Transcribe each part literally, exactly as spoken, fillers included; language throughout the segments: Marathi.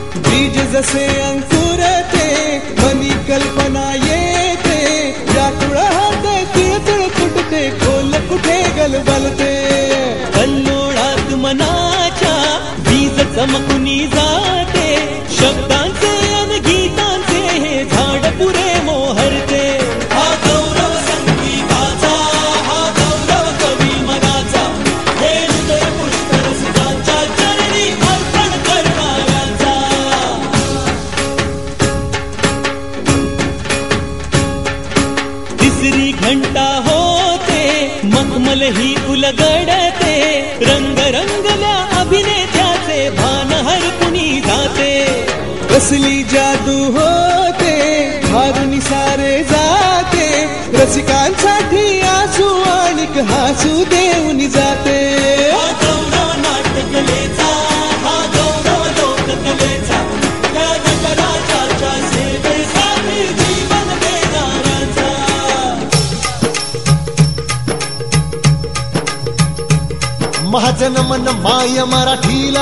बीज जसे अंकुरते मनी कल्पना येते व्याकुळ हाते तिळतिळ फुटते खोल कुठे गलबलते कल्लोळात मनाच्या बीज चमकुनी जाते शब्दांचे अन गीतांचे हे झाड पुरे मोहरते हा गौरव संगीताचा हा गौरव कवी मनाचा हे हृदय पुष्कर सुखांच्या चरणी अर्पण करणाऱ्यांचा तिसरी घंटा होते मखमल ही उलगडते रंग रंगल्या अभिनेत्याचे भान हरपुनी जाते कसली जादू होते हारुनी सारे जाते रसिकांसाठी आसू आणिक हासू देऊन जाते हा गौरव नाटकलेचा हा गौरव लोककलेचा या नटराजाच्या सेवेसाठी जीवन देणाऱ्याचा महाजन मन माय मराठीला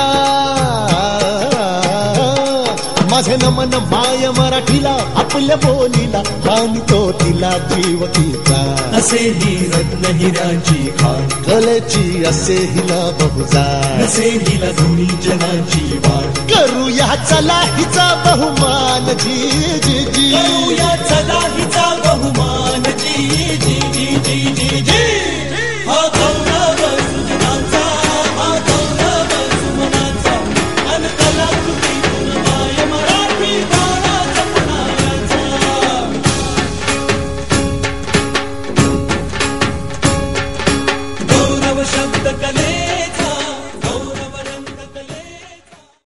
माझे नमन माय मराठीला आपल्या बोलीला मानितो तिला जीव तिचा असे ही रत्न हिऱ्यांची खाण कलेची असे हिला बहुजाण असे हिला दोन्ही जनाची वाण करूया चला हिचा बहुमान जी जी जी करूया चला हिचा बहुमान